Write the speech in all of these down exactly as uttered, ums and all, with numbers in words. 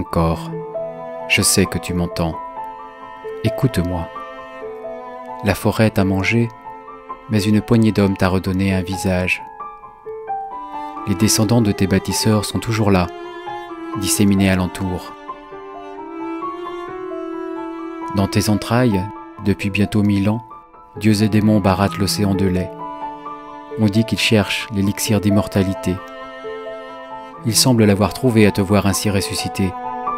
Encore, je sais que tu m'entends. Écoute-moi. La forêt t'a mangé, mais une poignée d'hommes t'a redonné un visage. Les descendants de tes bâtisseurs sont toujours là, disséminés alentour. Dans tes entrailles, depuis bientôt mille ans, dieux et démons barattent l'océan de lait. On dit qu'ils cherchent l'élixir d'immortalité. Ils semblent l'avoir trouvé à te voir ainsi ressuscité.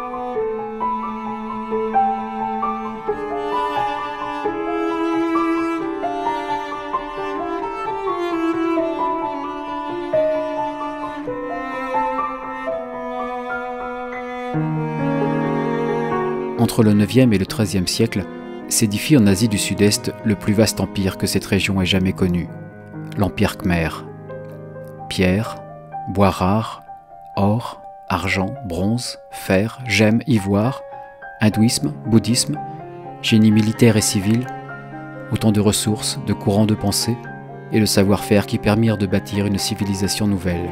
Entre le neuvième et le treizième siècle, s'édifie en Asie du Sud-Est le plus vaste empire que cette région ait jamais connu, l'Empire Khmer. Pierre, bois rares, or, argent, bronze, fer, gemmes, ivoire, hindouisme, bouddhisme, génie militaire et civil, autant de ressources, de courants de pensée et de savoir-faire qui permirent de bâtir une civilisation nouvelle.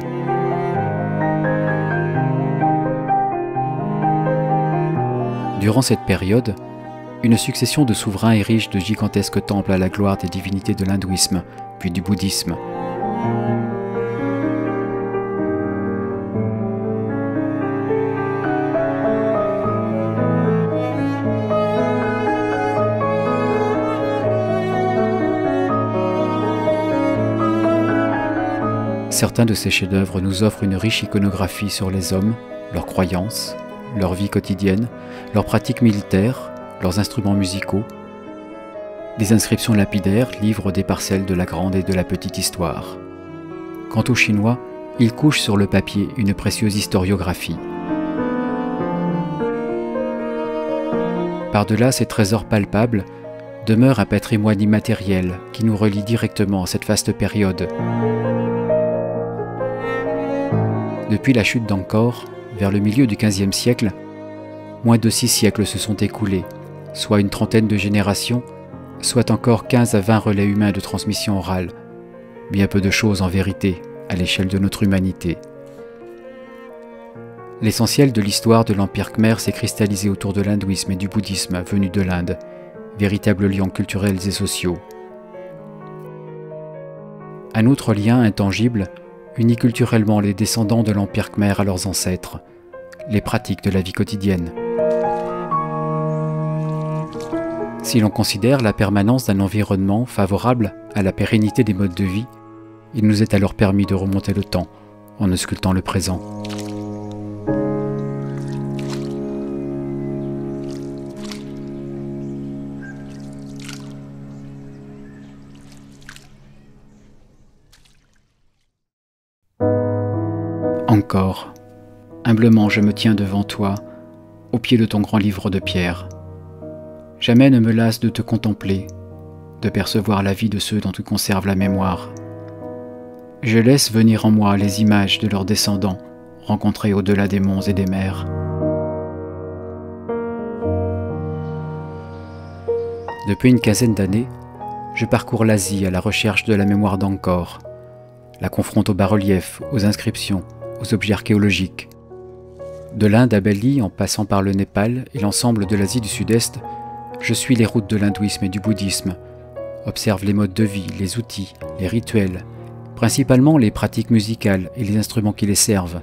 Durant cette période, une succession de souverains érige de gigantesques temples à la gloire des divinités de l'hindouisme, puis du bouddhisme. Certains de ces chefs-d'œuvre nous offrent une riche iconographie sur les hommes, leurs croyances, leur vie quotidienne, leurs pratiques militaires, leurs instruments musicaux. Des inscriptions lapidaires livrent des parcelles de la grande et de la petite histoire. Quant aux Chinois, ils couchent sur le papier une précieuse historiographie. Par-delà ces trésors palpables, demeure un patrimoine immatériel qui nous relie directement à cette vaste période. Depuis la chute d'Angkor, vers le milieu du quinzième siècle, moins de six siècles se sont écoulés, soit une trentaine de générations, soit encore quinze à vingt relais humains de transmission orale. Bien peu de choses en vérité, à l'échelle de notre humanité. L'essentiel de l'histoire de l'Empire Khmer s'est cristallisé autour de l'hindouisme et du bouddhisme venus de l'Inde, véritables liens culturels et sociaux. Un autre lien intangible unit culturellement les descendants de l'Empire Khmer à leurs ancêtres, les pratiques de la vie quotidienne. Si l'on considère la permanence d'un environnement favorable à la pérennité des modes de vie, il nous est alors permis de remonter le temps en auscultant le présent. Encore, humblement je me tiens devant toi, au pied de ton grand livre de pierre. Jamais ne me lasse de te contempler, de percevoir la vie de ceux dont tu conserves la mémoire. Je laisse venir en moi les images de leurs descendants, rencontrés au-delà des monts et des mers. Depuis une quinzaine d'années, je parcours l'Asie à la recherche de la mémoire d'Angkor, la confronte aux bas-reliefs, aux inscriptions, aux objets archéologiques. De l'Inde à Bali, en passant par le Népal et l'ensemble de l'Asie du Sud-Est, je suis les routes de l'hindouisme et du bouddhisme, observe les modes de vie, les outils, les rituels, principalement les pratiques musicales et les instruments qui les servent.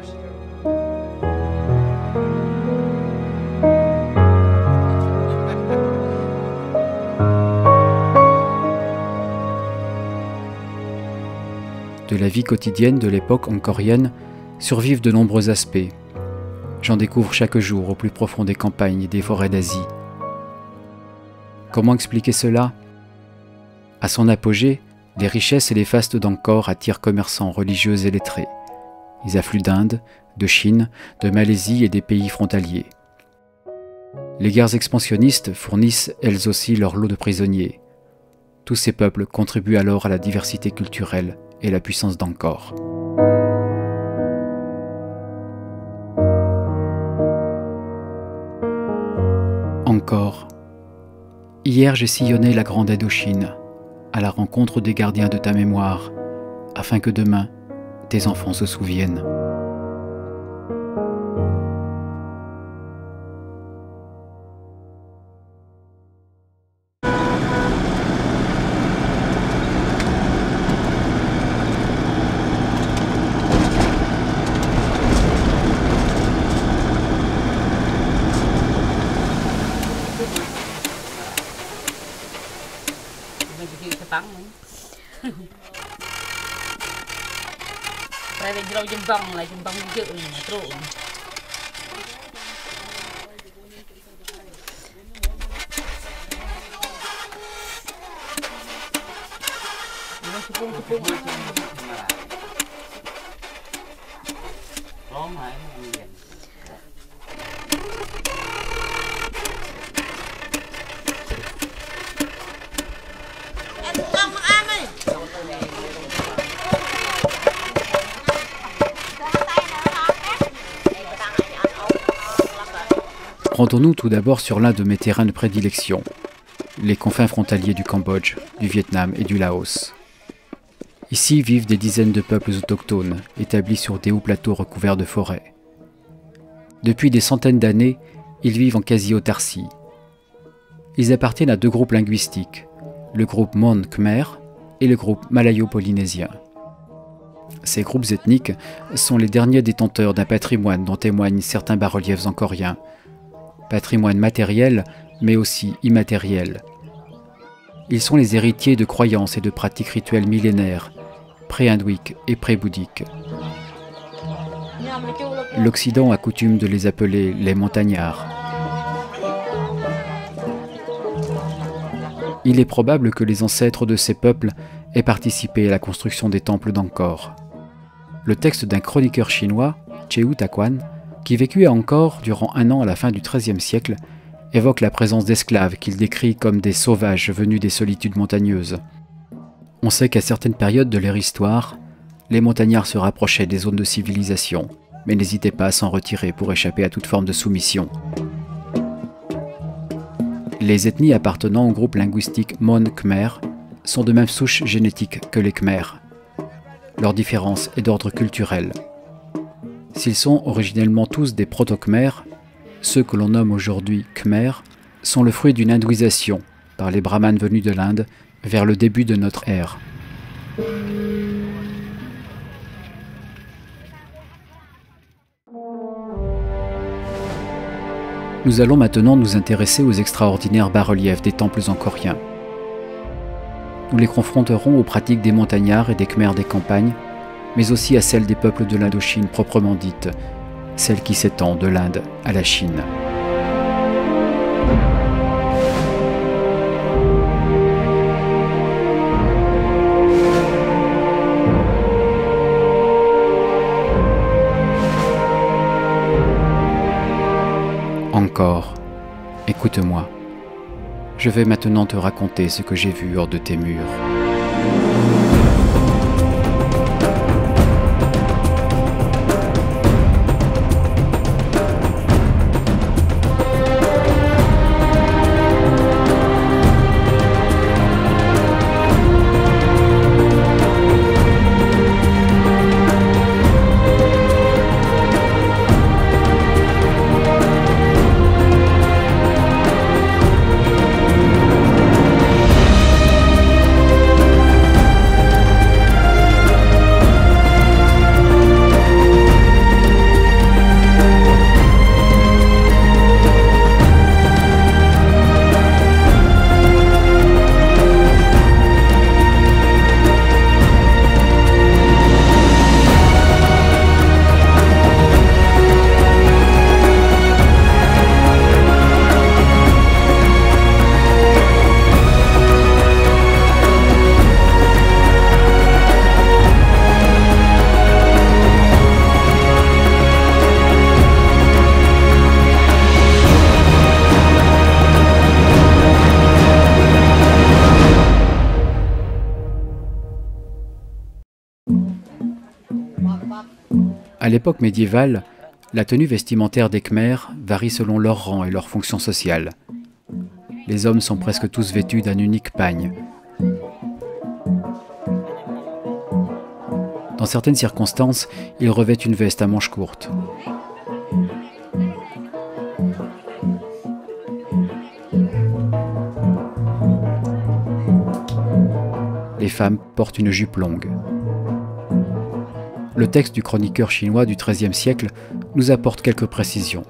De la vie quotidienne de l'époque angkorienne survivent de nombreux aspects. J'en découvre chaque jour au plus profond des campagnes et des forêts d'Asie. Comment expliquer cela? À son apogée, les richesses et les fastes d'Angkor attirent commerçants, religieux et lettrés. Ils affluent d'Inde, de Chine, de Malaisie et des pays frontaliers. Les guerres expansionnistes fournissent elles aussi leur lot de prisonniers. Tous ces peuples contribuent alors à la diversité culturelle et la puissance d'Angkor. Angkor. Hier j'ai sillonné la grande Indochine, à la rencontre des gardiens de ta mémoire, afin que demain, tes enfants se souviennent. Rendons-nous tout d'abord sur l'un de mes terrains de prédilection, les confins frontaliers du Cambodge, du Vietnam et du Laos. Ici vivent des dizaines de peuples autochtones, établis sur des hauts plateaux recouverts de forêts. Depuis des centaines d'années, ils vivent en quasi-autarcie. Ils appartiennent à deux groupes linguistiques, le groupe Mon Khmer et le groupe malayo-polynésien. Ces groupes ethniques sont les derniers détenteurs d'un patrimoine dont témoignent certains bas-reliefs angkoriens, patrimoine matériel mais aussi immatériel. Ils sont les héritiers de croyances et de pratiques rituelles millénaires, pré-hindouiques et pré-bouddhiques. L'Occident a coutume de les appeler les montagnards. Il est probable que les ancêtres de ces peuples aient participé à la construction des temples d'Angkor. Le texte d'un chroniqueur chinois, Cheu Taquan, qui vécut à Angkor durant un an à la fin du treizième siècle, évoque la présence d'esclaves qu'il décrit comme des sauvages venus des solitudes montagneuses. On sait qu'à certaines périodes de leur histoire, les montagnards se rapprochaient des zones de civilisation, mais n'hésitaient pas à s'en retirer pour échapper à toute forme de soumission. Les ethnies appartenant au groupe linguistique Mon Khmer sont de même souche génétique que les Khmers. Leur différence est d'ordre culturel. S'ils sont originellement tous des proto-Khmers, ceux que l'on nomme aujourd'hui Khmers sont le fruit d'une hindouisation par les brahmanes venus de l'Inde vers le début de notre ère. Nous allons maintenant nous intéresser aux extraordinaires bas-reliefs des temples angkoriens. Nous les confronterons aux pratiques des montagnards et des Khmers des campagnes, mais aussi à celles des peuples de l'Indochine proprement dite, celle qui s'étend de l'Inde à la Chine. Encore, écoute-moi. Je vais maintenant te raconter ce que j'ai vu hors de tes murs. À l'époque médiévale, la tenue vestimentaire des Khmers varie selon leur rang et leur fonction sociale. Les hommes sont presque tous vêtus d'un unique pagne. Dans certaines circonstances, ils revêtent une veste à manches courtes. Les femmes portent une jupe longue. Le texte du chroniqueur chinois du treizième siècle nous apporte quelques précisions.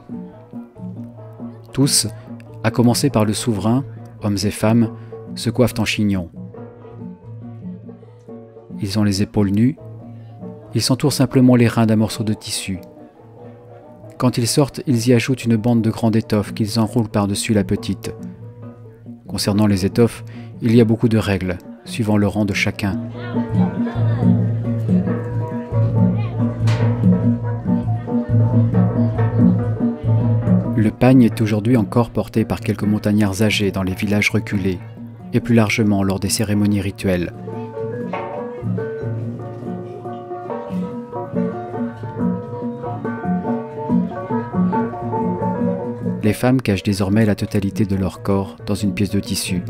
Tous, à commencer par le souverain, hommes et femmes, se coiffent en chignon. Ils ont les épaules nues, Ils s'entourent simplement les reins d'un morceau de tissu. Quand ils sortent, ils y ajoutent une bande de grande étoffe qu'ils enroulent par-dessus la petite. Concernant les étoffes, il y a beaucoup de règles, suivant le rang de chacun. Le pagne est aujourd'hui encore porté par quelques montagnards âgés dans les villages reculés, et plus largement lors des cérémonies rituelles. Les femmes cachent désormais la totalité de leur corps dans une pièce de tissu.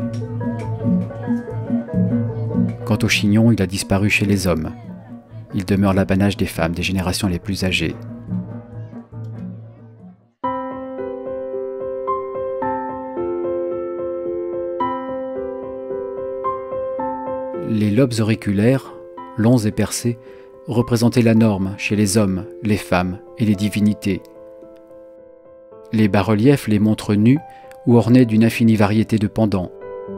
Quant au chignon, il a disparu chez les hommes. Il demeure l'apanage des femmes des générations les plus âgées. Les lobes auriculaires, longs et percés, représentaient la norme chez les hommes, les femmes et les divinités. Les bas-reliefs les montrent nus ou ornés d'une infinie variété de pendants.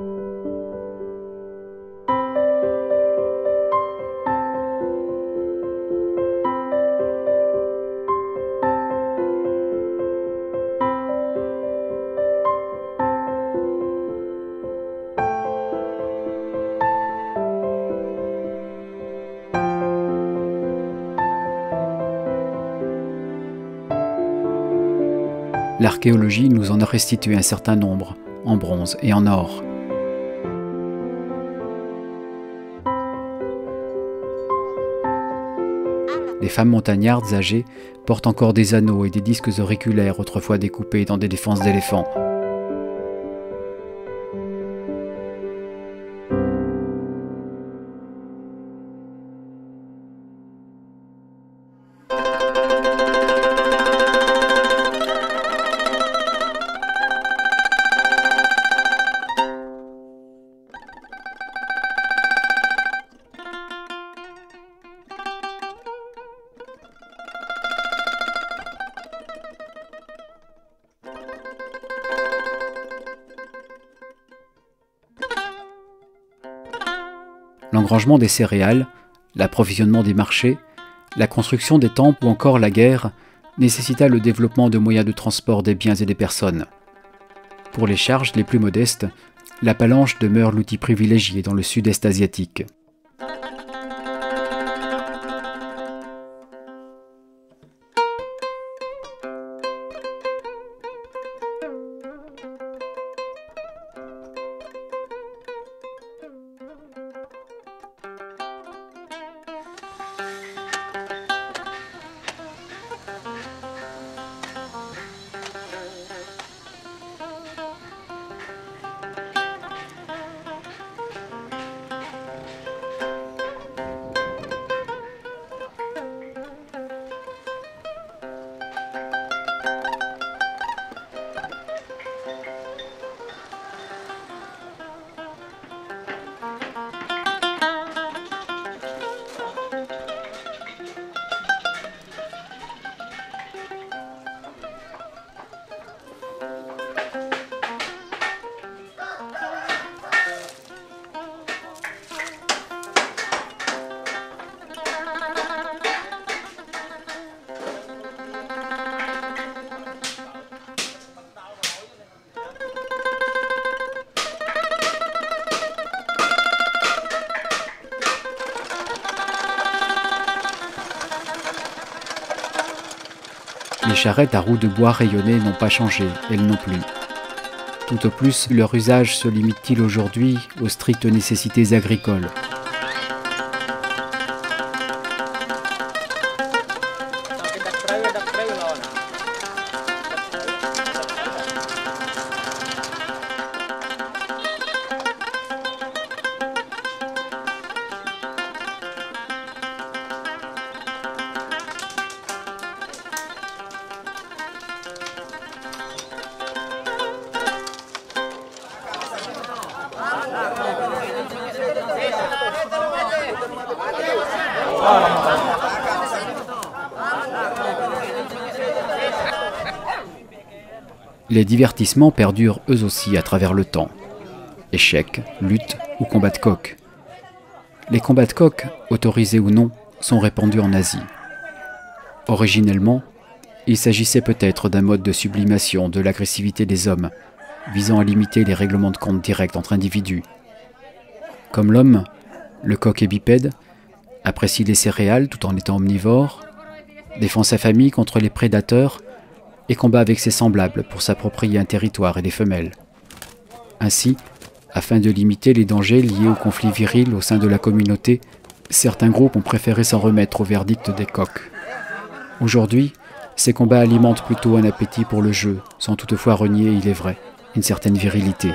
L'archéologie nous en a restitué un certain nombre, en bronze et en or. Les femmes montagnardes âgées portent encore des anneaux et des disques auriculaires autrefois découpés dans des défenses d'éléphants. L'engrangement des céréales, l'approvisionnement des marchés, la construction des temples ou encore la guerre nécessita le développement de moyens de transport des biens et des personnes. Pour les charges les plus modestes, la palanche demeure l'outil privilégié dans le sud-est asiatique. Les charrettes à roues de bois rayonnées n'ont pas changé, elles non plus. Tout au plus, leur usage se limite-t-il aujourd'hui aux strictes nécessités agricoles. Les divertissements perdurent eux aussi à travers le temps. Échecs, luttes ou combats de coqs. Les combats de coqs, autorisés ou non, sont répandus en Asie. Originellement, il s'agissait peut-être d'un mode de sublimation de l'agressivité des hommes, visant à limiter les règlements de compte directs entre individus. Comme l'homme, le coq est bipède, apprécie les céréales tout en étant omnivore, défend sa famille contre les prédateurs et combat avec ses semblables pour s'approprier un territoire et des femelles. Ainsi, afin de limiter les dangers liés aux conflits virils au sein de la communauté, certains groupes ont préféré s'en remettre au verdict des coqs. Aujourd'hui, ces combats alimentent plutôt un appétit pour le jeu, sans toutefois renier, il est vrai, une certaine virilité.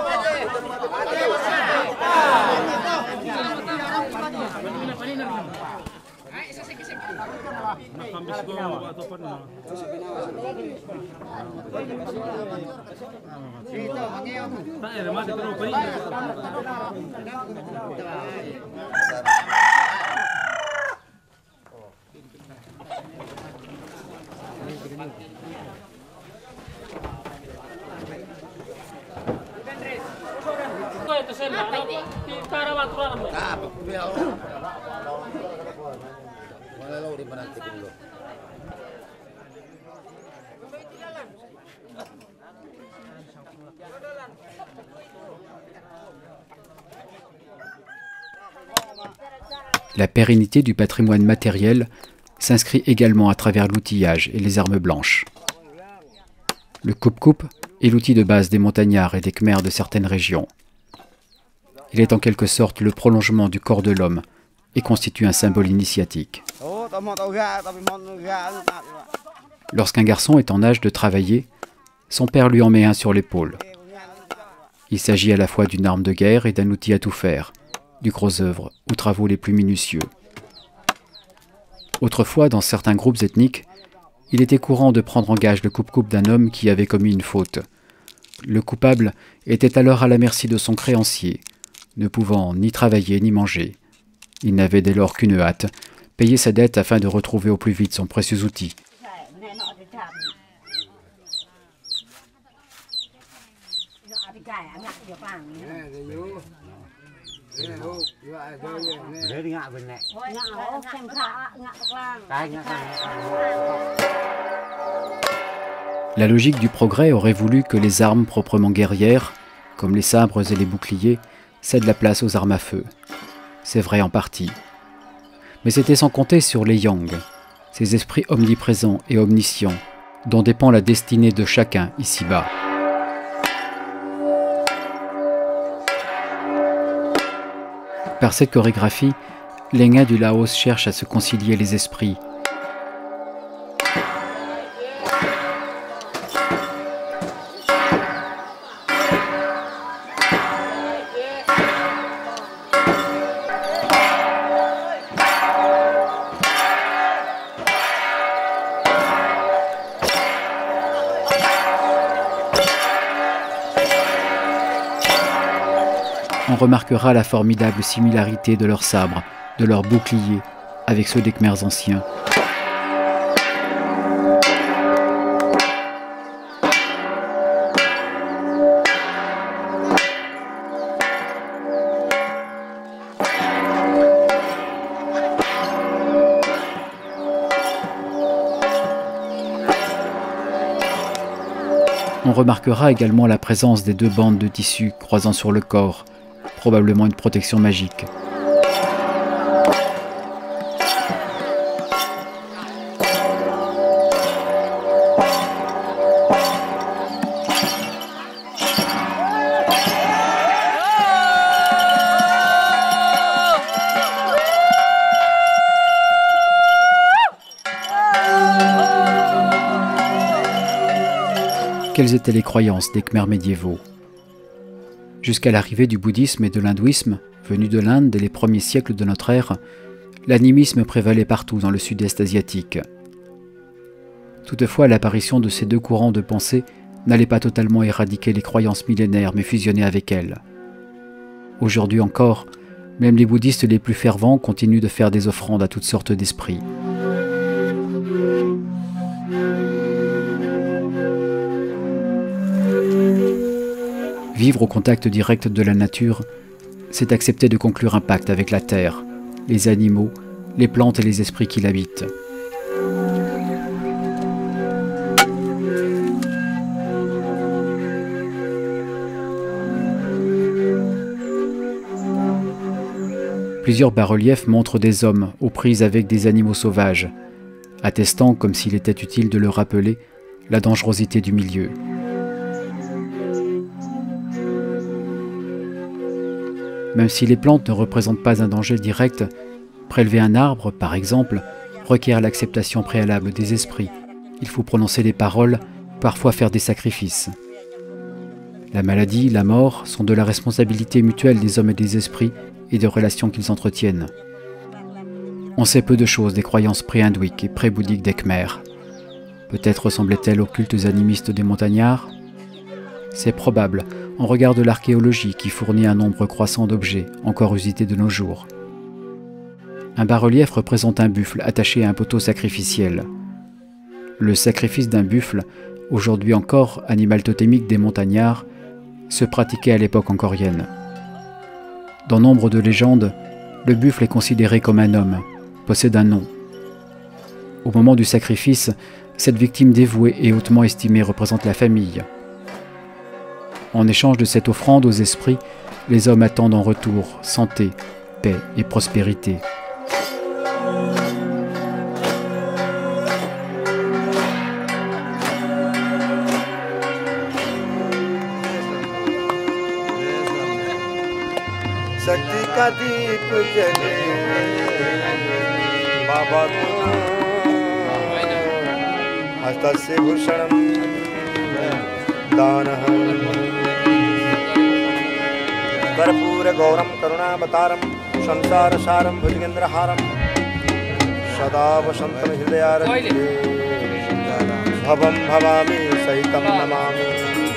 La pérennité du patrimoine matériel s'inscrit également à travers l'outillage et les armes blanches. Le coupe-coupe est l'outil de base des montagnards et des Khmers de certaines régions. Il est en quelque sorte le prolongement du corps de l'homme et constitue un symbole initiatique. Lorsqu'un garçon est en âge de travailler, son père lui en met un sur l'épaule. Il s'agit à la fois d'une arme de guerre et d'un outil à tout faire, du gros œuvre aux travaux les plus minutieux. Autrefois, dans certains groupes ethniques, il était courant de prendre en gage le coupe-coupe d'un homme qui avait commis une faute. Le coupable était alors à la merci de son créancier, ne pouvant ni travailler ni manger. Il n'avait dès lors qu'une hâte, payer sa dette afin de retrouver au plus vite son précieux outil. La logique du progrès aurait voulu que les armes proprement guerrières, comme les sabres et les boucliers, cèdent la place aux armes à feu. C'est vrai en partie. Mais c'était sans compter sur les Yang, ces esprits omniprésents et omniscients, dont dépend la destinée de chacun ici-bas. Par cette chorégraphie, les Nga du Laos cherchent à se concilier les esprits. On remarquera la formidable similarité de leurs sabres, de leurs boucliers, avec ceux des Khmers anciens. On remarquera également la présence des deux bandes de tissu croisant sur le corps, probablement une protection magique. Quelles étaient les croyances des Khmers médiévaux? Jusqu'à l'arrivée du bouddhisme et de l'hindouisme, venus de l'Inde dès les premiers siècles de notre ère, l'animisme prévalait partout dans le sud-est asiatique. Toutefois, l'apparition de ces deux courants de pensée n'allait pas totalement éradiquer les croyances millénaires, mais fusionner avec elles. Aujourd'hui encore, même les bouddhistes les plus fervents continuent de faire des offrandes à toutes sortes d'esprits. Vivre au contact direct de la nature, c'est accepter de conclure un pacte avec la terre, les animaux les plantes et les esprits qui l'habitent. Plusieurs bas-reliefs montrent des hommes aux prises avec des animaux sauvages, attestant, comme s'il était utile de le rappeler, la dangerosité du milieu. Même si les plantes ne représentent pas un danger direct, prélever un arbre, par exemple, requiert l'acceptation préalable des esprits. Il faut prononcer des paroles, parfois faire des sacrifices. La maladie, la mort sont de la responsabilité mutuelle des hommes et des esprits et des relations qu'ils entretiennent. On sait peu de choses des croyances pré-hindouiques et pré-bouddhiques des Khmers. Peut-être ressemblaient-elles aux cultes animistes des montagnards? C'est probable, en regard de l'archéologie qui fournit un nombre croissant d'objets, encore usités de nos jours. Un bas-relief représente un buffle attaché à un poteau sacrificiel. Le sacrifice d'un buffle, aujourd'hui encore animal totémique des montagnards, se pratiquait à l'époque angkorienne. Dans nombre de légendes, le buffle est considéré comme un homme, possède un nom. Au moment du sacrifice, cette victime dévouée et hautement estimée représente la famille. En échange de cette offrande aux esprits, les hommes attendent en retour santé, paix et prospérité. शक्ति का दीप जले बाबा को हस्तस्य भूषणं दानहं कर्पूर गौरम करुणावतारम संसारसारम भुजगेन्द्रहारम सदा वसन्तं हृदयारविन्दे भवं भवामि सहितं Namami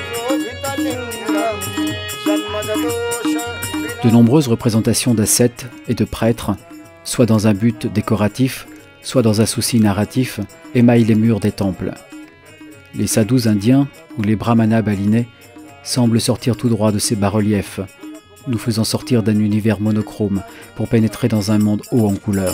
De nombreuses représentations d'ascètes et de prêtres, soit dans un but décoratif, soit dans un souci narratif, émaillent les murs des temples. Les sadhus indiens ou les brahmanas balinais semblent sortir tout droit de ces bas-reliefs, nous faisant sortir d'un univers monochrome pour pénétrer dans un monde haut en couleurs.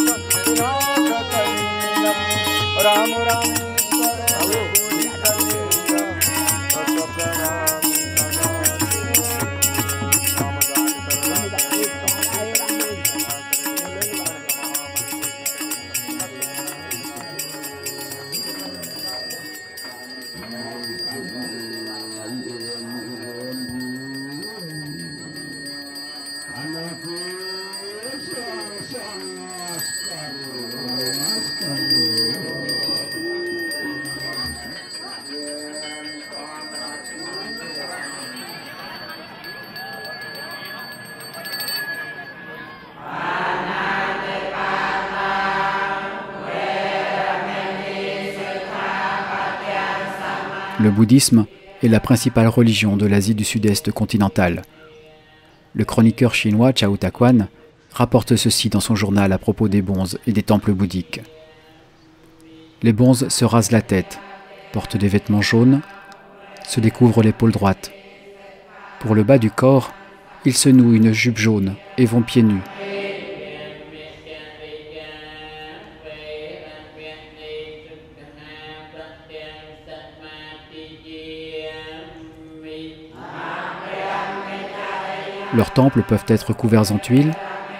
Le bouddhisme est la principale religion de l'Asie du Sud-Est continentale. Le chroniqueur chinois Chao Taquan rapporte ceci dans son journal à propos des bonzes et des temples bouddhiques. Les bonzes se rasent la tête, portent des vêtements jaunes, se découvrent l'épaule droite. Pour le bas du corps, ils se nouent une jupe jaune et vont pieds nus. Leurs temples peuvent être couverts en tuiles,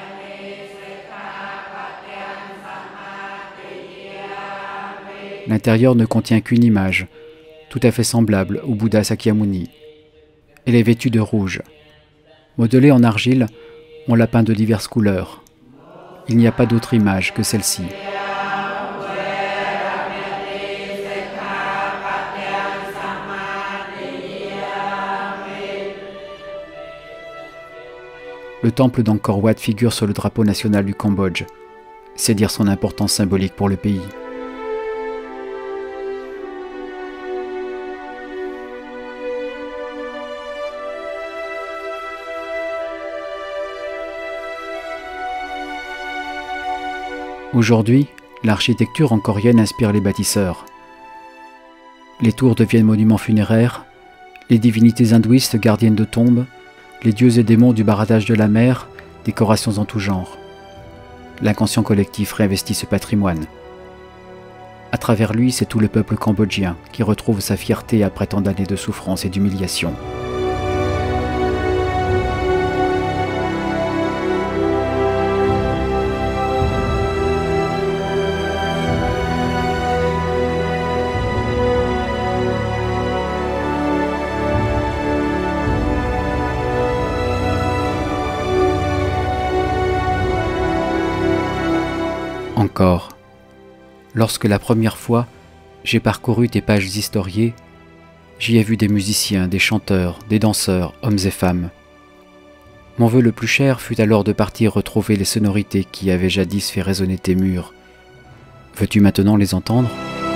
l'intérieur ne contient qu'une image, tout à fait semblable au Bouddha Sakyamuni. Elle est vêtue de rouge. Modelée en argile, on l'a peint de diverses couleurs. Il n'y a pas d'autre image que celle-ci. Le temple d'Angkor Wat figure sur le drapeau national du Cambodge. C'est dire son importance symbolique pour le pays. Aujourd'hui, l'architecture angkorienne inspire les bâtisseurs. Les tours deviennent monuments funéraires, les divinités hindouistes gardiennes de tombes, les dieux et démons du baradage de la mer, décorations en tout genre. l'inconscient collectif réinvestit ce patrimoine. À travers lui, c'est tout le peuple cambodgien qui retrouve sa fierté après tant d'années de souffrance et d'humiliation. Encore, lorsque la première fois j'ai parcouru tes pages historiées, j'y ai vu des musiciens, des chanteurs, des danseurs, hommes et femmes. Mon vœu le plus cher fut alors de partir retrouver les sonorités qui avaient jadis fait résonner tes murs. Veux-tu maintenant les entendre ?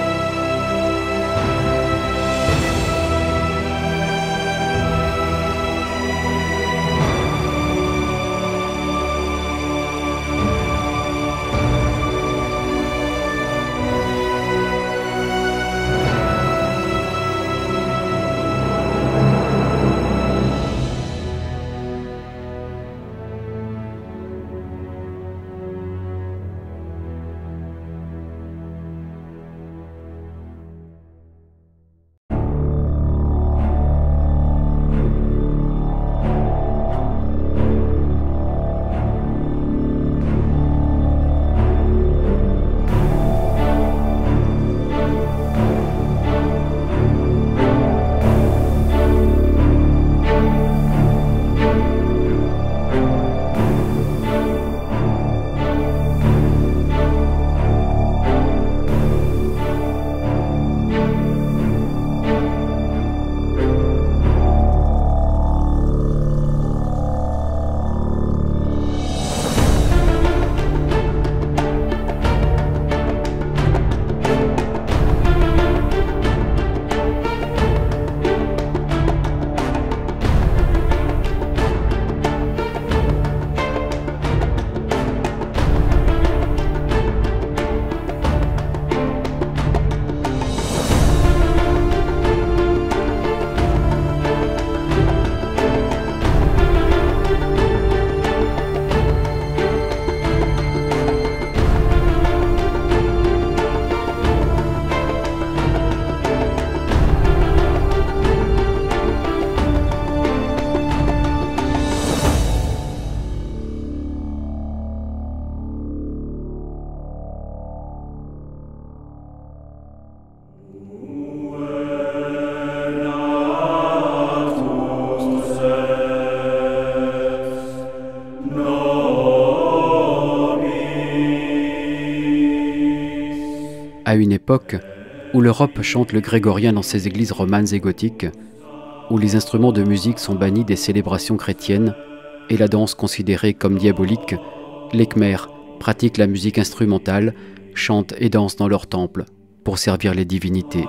À une époque où l'Europe chante le grégorien dans ses églises romanes et gothiques, où les instruments de musique sont bannis des célébrations chrétiennes et la danse considérée comme diabolique, les Khmers pratiquent la musique instrumentale, chantent et dansent dans leurs temples pour servir les divinités.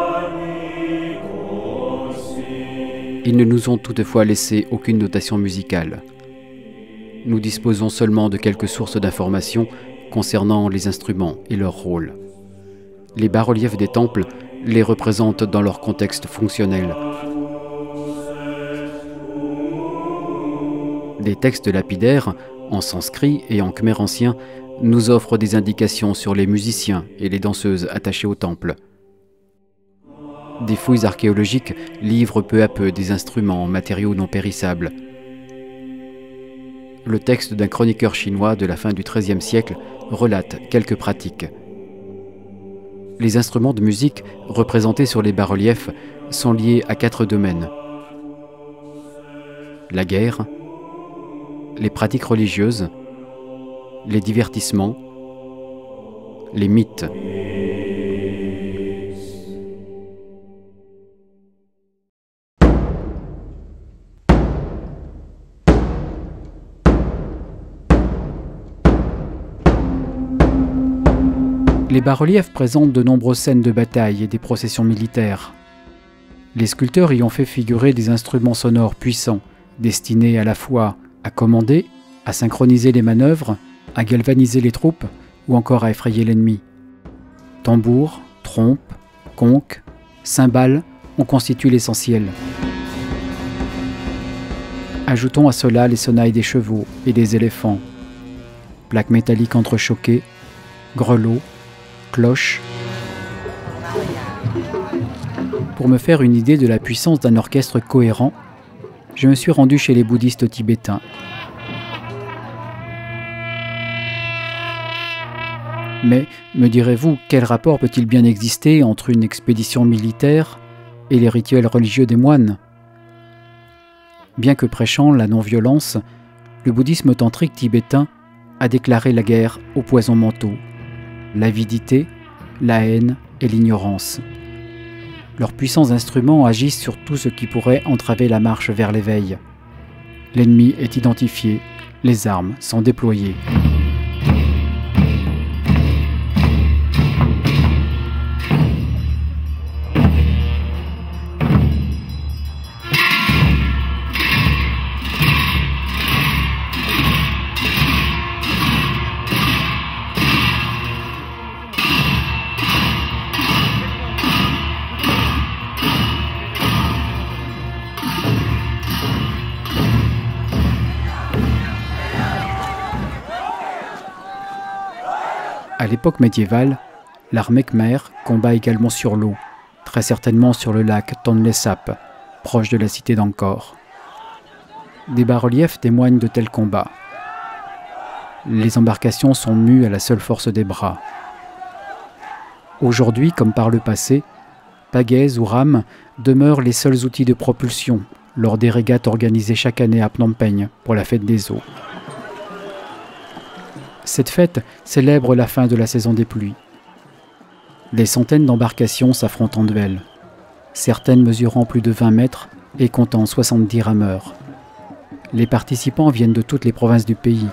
Ils ne nous ont toutefois laissé aucune notation musicale. Nous disposons seulement de quelques sources d'informations concernant les instruments et leur rôle. Les bas-reliefs des temples les représentent dans leur contexte fonctionnel. Des textes lapidaires, en sanskrit et en khmer ancien, nous offrent des indications sur les musiciens et les danseuses attachés au temple. Des fouilles archéologiques livrent peu à peu des instruments en matériaux non périssables. Le texte d'un chroniqueur chinois de la fin du treizième siècle relate quelques pratiques. Les instruments de musique représentés sur les bas-reliefs sont liés à quatre domaines. La guerre, les pratiques religieuses, les divertissements, les mythes. Les bas-reliefs présentent de nombreuses scènes de bataille et des processions militaires. Les sculpteurs y ont fait figurer des instruments sonores puissants, destinés à la fois à commander, à synchroniser les manœuvres, à galvaniser les troupes ou encore à effrayer l'ennemi. Tambours, trompes, conques, cymbales en constituent l'essentiel. Ajoutons à cela les sonnailles des chevaux et des éléphants. plaques métalliques entrechoquées, grelots, cloches. Pour me faire une idée de la puissance d'un orchestre cohérent, je me suis rendu chez les bouddhistes tibétains. Mais, me direz-vous, quel rapport peut-il bien exister entre une expédition militaire et les rituels religieux des moines? Bien que prêchant la non-violence, le bouddhisme tantrique tibétain a déclaré la guerre aux poisons mentaux, l'avidité, la haine et l'ignorance. Leurs puissants instruments agissent sur tout ce qui pourrait entraver la marche vers l'éveil. L'ennemi est identifié, les armes sont déployées. À l'époque médiévale, l'armée khmer combat également sur l'eau, très certainement sur le lac Tonlé Sap, proche de la cité d'Angkor. Des bas-reliefs témoignent de tels combats. Les embarcations sont mues à la seule force des bras. Aujourd'hui, comme par le passé, pagaies ou rames demeurent les seuls outils de propulsion lors des régates organisées chaque année à Phnom Penh pour la fête des eaux. Cette fête célèbre la fin de la saison des pluies. Des centaines d'embarcations s'affrontent en duel, certaines mesurant plus de vingt mètres et comptant soixante-dix rameurs. Les participants viennent de toutes les provinces du pays.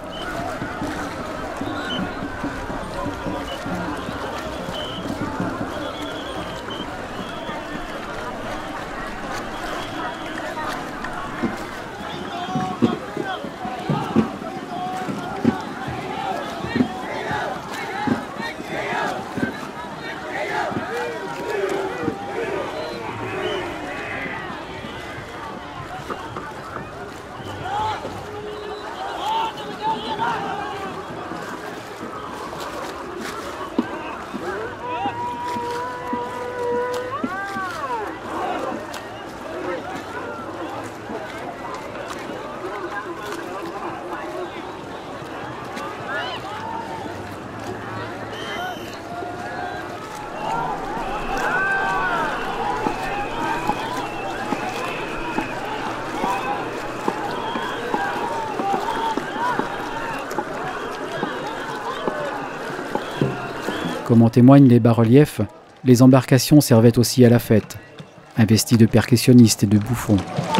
Comme en témoignent les bas-reliefs, les embarcations servaient aussi à la fête, investies de percussionnistes et de bouffons.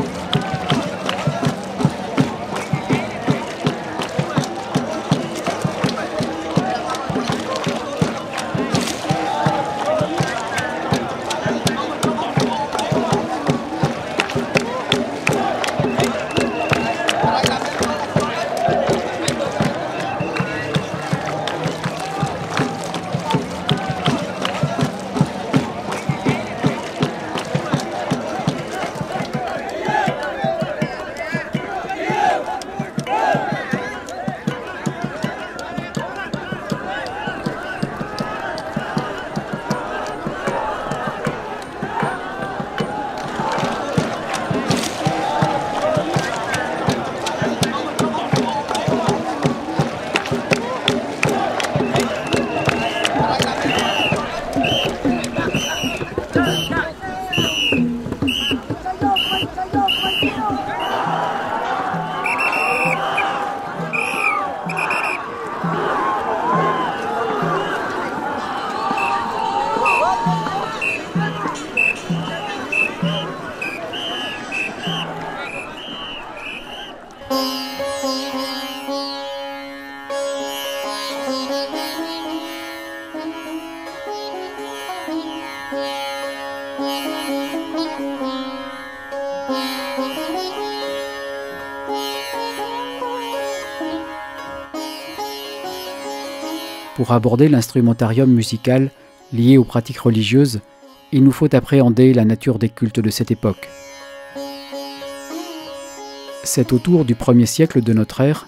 Pour aborder l'instrumentarium musical lié aux pratiques religieuses, il nous faut appréhender la nature des cultes de cette époque. C'est autour du premier siècle de notre ère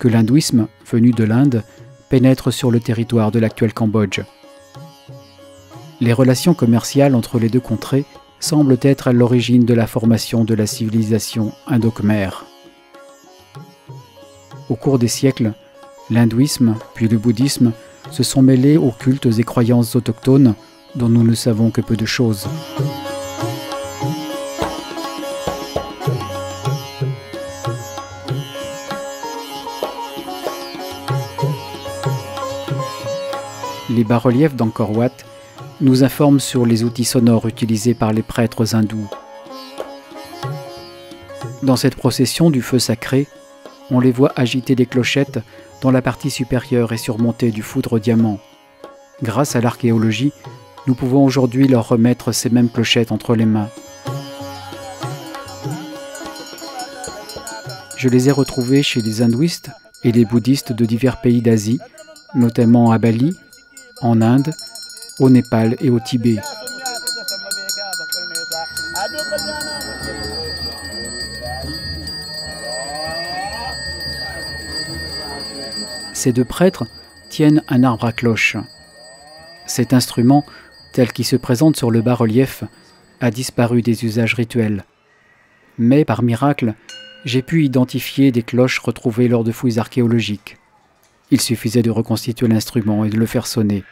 que l'hindouisme, venu de l'Inde, pénètre sur le territoire de l'actuel Cambodge. Les relations commerciales entre les deux contrées semblent être à l'origine de la formation de la civilisation indo-khmère. Au cours des siècles, l'hindouisme puis le bouddhisme se sont mêlés aux cultes et croyances autochtones dont nous ne savons que peu de choses. Les bas-reliefs d'Angkor Wat nous informent sur les outils sonores utilisés par les prêtres hindous. Dans cette procession du feu sacré, on les voit agiter des clochettes dont la partie supérieure est surmontée du foudre diamant. Grâce à l'archéologie, nous pouvons aujourd'hui leur remettre ces mêmes clochettes entre les mains. Je les ai retrouvées chez les hindouistes et les bouddhistes de divers pays d'Asie, notamment à Bali, en Inde, au Népal et au Tibet. Ces deux prêtres tiennent un arbre à cloche. Cet instrument, tel qu'il se présente sur le bas-relief, a disparu des usages rituels. Mais, par miracle, j'ai pu identifier des cloches retrouvées lors de fouilles archéologiques. Il suffisait de reconstituer l'instrument et de le faire sonner.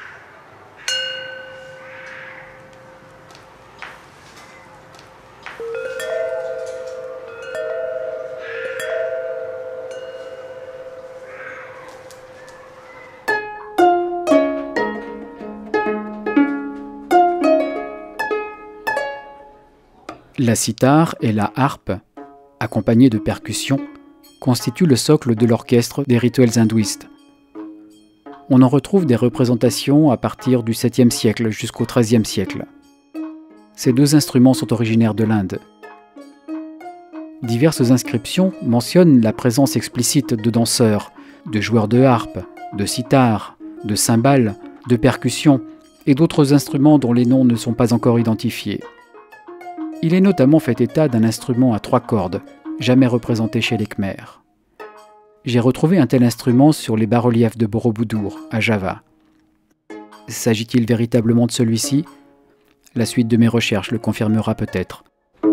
La cithare et la harpe, accompagnées de percussions, constituent le socle de l'orchestre des rituels hindouistes. On en retrouve des représentations à partir du septième siècle jusqu'au treizième siècle. Ces deux instruments sont originaires de l'Inde. Diverses inscriptions mentionnent la présence explicite de danseurs, de joueurs de harpe, de cithare, de cymbales, de percussions et d'autres instruments dont les noms ne sont pas encore identifiés. Il est notamment fait état d'un instrument à trois cordes, jamais représenté chez les Khmers. J'ai retrouvé un tel instrument sur les bas-reliefs de Borobudur, à Java. S'agit-il véritablement de celui-ci? La suite de mes recherches le confirmera peut-être.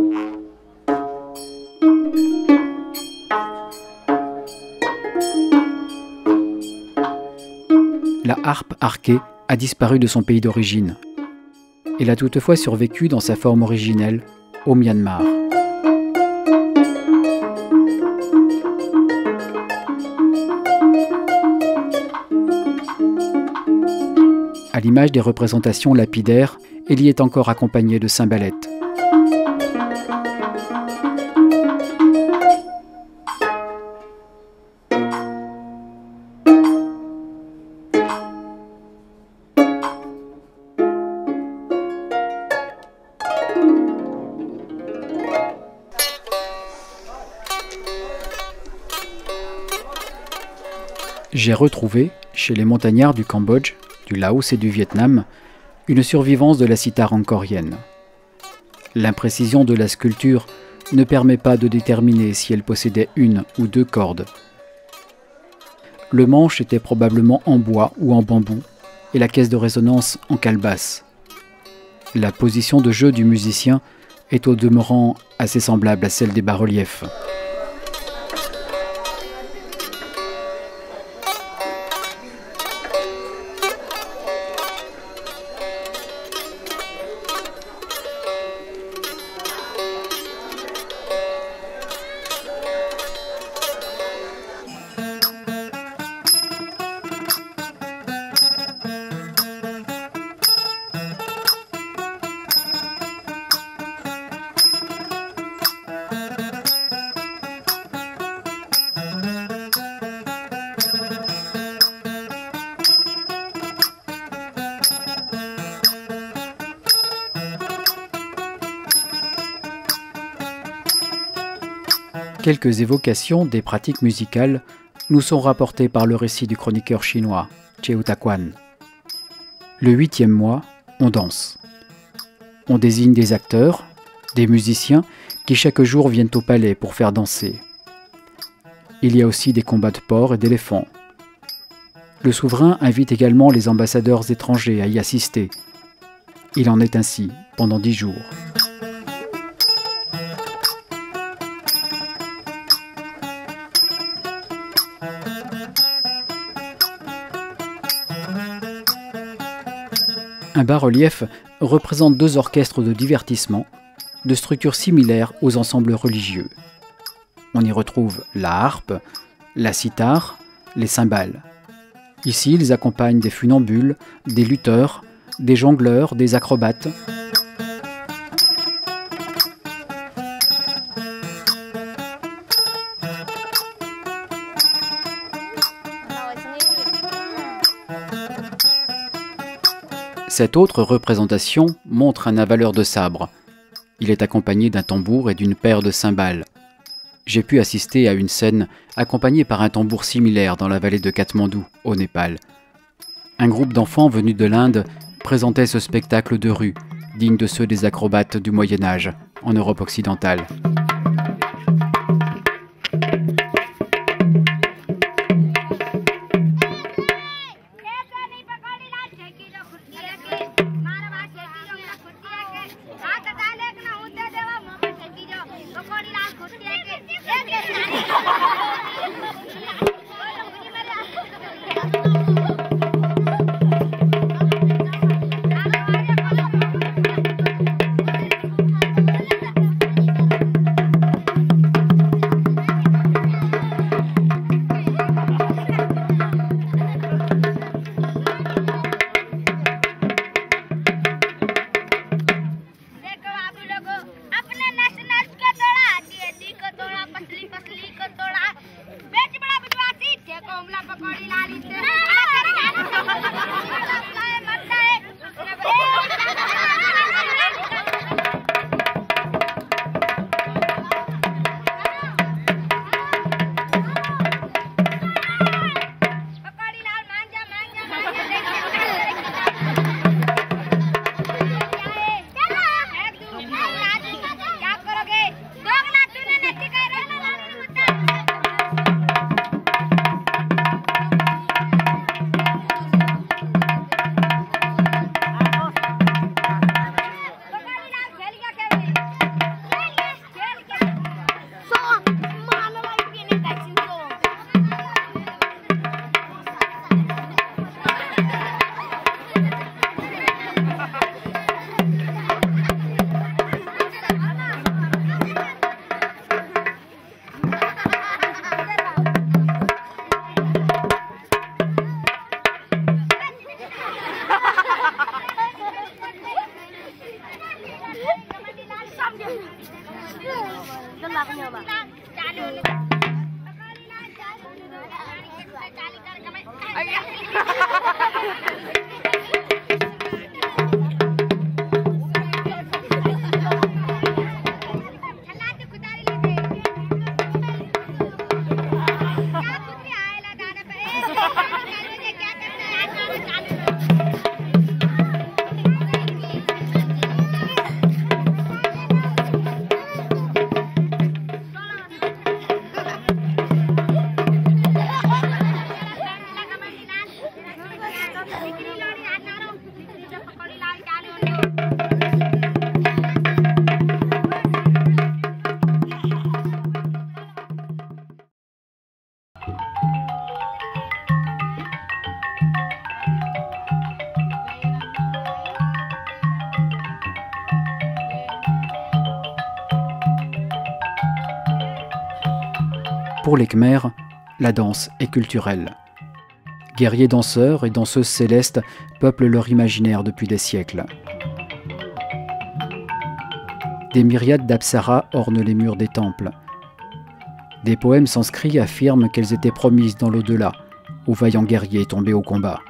La harpe arquée a disparu de son pays d'origine. Elle a toutefois survécu dans sa forme originelle, au Myanmar. À l'image des représentations lapidaires, elle y est encore accompagnée de cymbalettes. J'ai retrouvé, chez les montagnards du Cambodge, du Laos et du Vietnam, une survivance de la cithare angkorienne. L'imprécision de la sculpture ne permet pas de déterminer si elle possédait une ou deux cordes. Le manche était probablement en bois ou en bambou, et la caisse de résonance en calebasse. La position de jeu du musicien est au demeurant assez semblable à celle des bas-reliefs. Quelques évocations des pratiques musicales nous sont rapportées par le récit du chroniqueur chinois, Cheu Taquan. Le huitième mois, on danse. On désigne des acteurs, des musiciens qui chaque jour viennent au palais pour faire danser. Il y a aussi des combats de porcs et d'éléphants. Le souverain invite également les ambassadeurs étrangers à y assister. Il en est ainsi pendant dix jours. Un bas-relief représente deux orchestres de divertissement, de structures similaires aux ensembles religieux. On y retrouve la harpe, la cithare, les cymbales. Ici, ils accompagnent des funambules, des lutteurs, des jongleurs, des acrobates. Cette autre représentation montre un avaleur de sabre. Il est accompagné d'un tambour et d'une paire de cymbales. J'ai pu assister à une scène accompagnée par un tambour similaire dans la vallée de Katmandou, au Népal. Un groupe d'enfants venus de l'Inde présentait ce spectacle de rue, digne de ceux des acrobates du Moyen-Âge, en Europe occidentale. Pour les Khmers, la danse est culturelle. Guerriers danseurs et danseuses célestes peuplent leur imaginaire depuis des siècles. Des myriades d'apsaras ornent les murs des temples. Des poèmes sanscrits affirment qu'elles étaient promises dans l'au-delà, aux vaillants guerriers tombés au combat.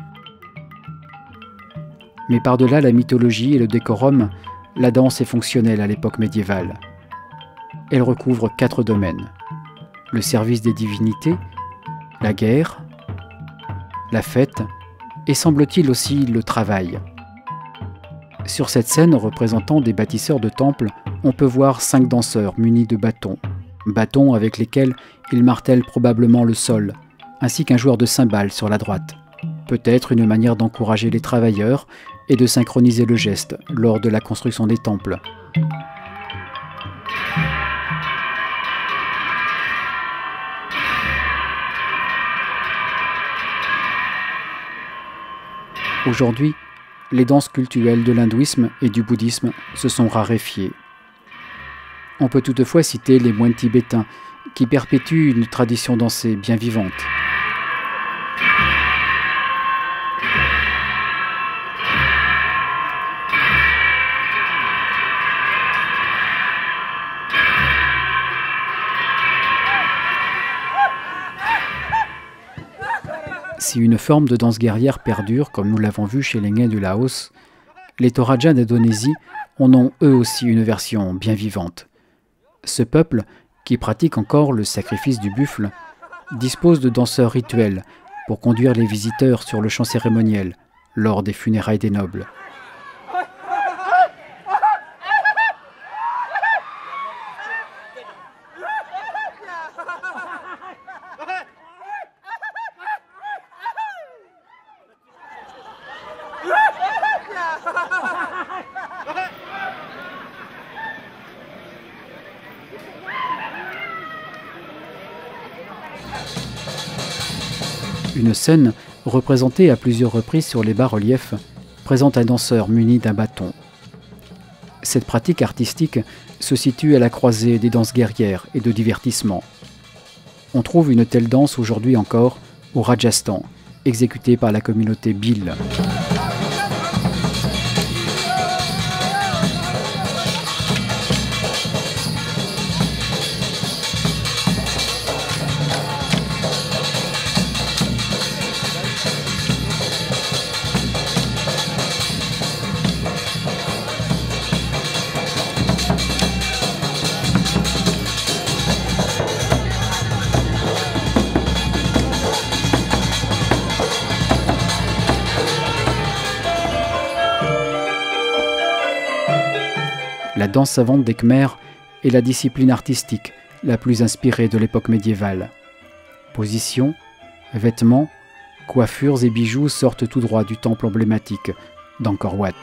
Mais par-delà la mythologie et le décorum, la danse est fonctionnelle à l'époque médiévale. Elle recouvre quatre domaines: le service des divinités, la guerre, la fête et semble-t-il aussi le travail. Sur cette scène représentant des bâtisseurs de temples, on peut voir cinq danseurs munis de bâtons, bâtons avec lesquels ils martèlent probablement le sol, ainsi qu'un joueur de cymbales sur la droite. Peut-être une manière d'encourager les travailleurs et de synchroniser le geste lors de la construction des temples. Aujourd'hui, les danses cultuelles de l'hindouisme et du bouddhisme se sont raréfiées. On peut toutefois citer les moines tibétains qui perpétuent une tradition dansée bien vivante. Si une forme de danse guerrière perdure, comme nous l'avons vu chez les Ngai du Laos, les Toraja d'Indonésie en ont eux aussi une version bien vivante. Ce peuple, qui pratique encore le sacrifice du buffle, dispose de danseurs rituels pour conduire les visiteurs sur le champ cérémoniel lors des funérailles des nobles. Une scène, représentée à plusieurs reprises sur les bas-reliefs, présente un danseur muni d'un bâton. Cette pratique artistique se situe à la croisée des danses guerrières et de divertissement. On trouve une telle danse aujourd'hui encore au Rajasthan, exécutée par la communauté Bhil. La danse savante des Khmers est la discipline artistique la plus inspirée de l'époque médiévale. Positions, vêtements, coiffures et bijoux sortent tout droit du temple emblématique d'Angkor Wat.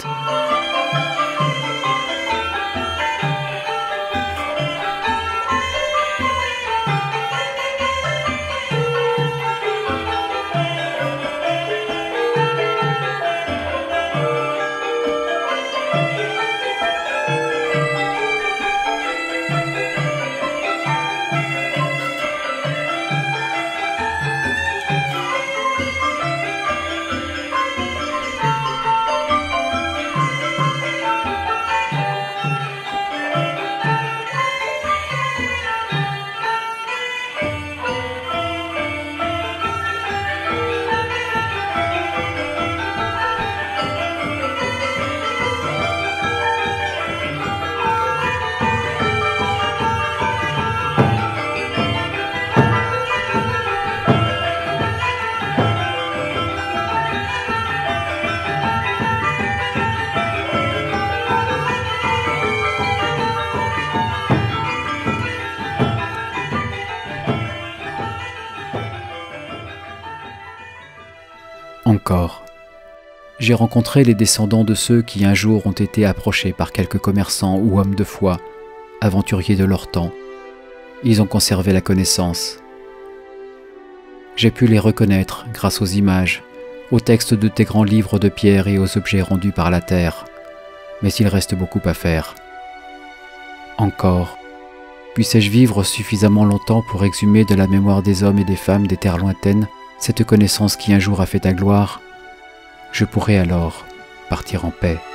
Encore. J'ai rencontré les descendants de ceux qui un jour ont été approchés par quelques commerçants ou hommes de foi, aventuriers de leur temps. Ils ont conservé la connaissance. J'ai pu les reconnaître grâce aux images, aux textes de tes grands livres de pierre et aux objets rendus par la terre. Mais il reste beaucoup à faire. Encore. Puissais-je vivre suffisamment longtemps pour exhumer de la mémoire des hommes et des femmes des terres lointaines cette connaissance qui un jour a fait ta gloire? Je pourrai alors partir en paix.